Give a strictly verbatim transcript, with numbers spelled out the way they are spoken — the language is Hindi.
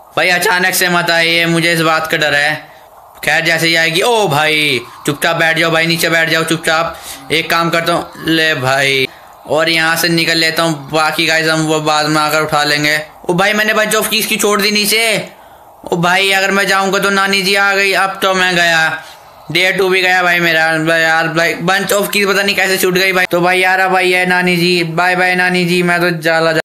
भाई अचानक से मत आइए, मुझे इस बात का डर है। खैर जैसे ही आएगी। ओ भाई चुपचाप बैठ जाओ भाई, नीचे बैठ जाओ चुपचाप। एक काम करता हूँ, ले भाई, और यहाँ से निकल लेता हूँ। बाकी गाइस हम वो बाद में आकर उठा लेंगे। ओ भाई मैंने बंच ऑफ कीज की छोड़ दी नीचे। ओ भाई अगर मैं जाऊँगा तो नानी जी आ गई। अब तो मैं गया, डे टू भी गया भाई मेरा। यार भाई बंच ऑफ कीज पता नहीं कैसे छूट गई भाई। तो भाई यार अब भाई है नानी जी, बाय बाय नानी जी, मैं तो जाला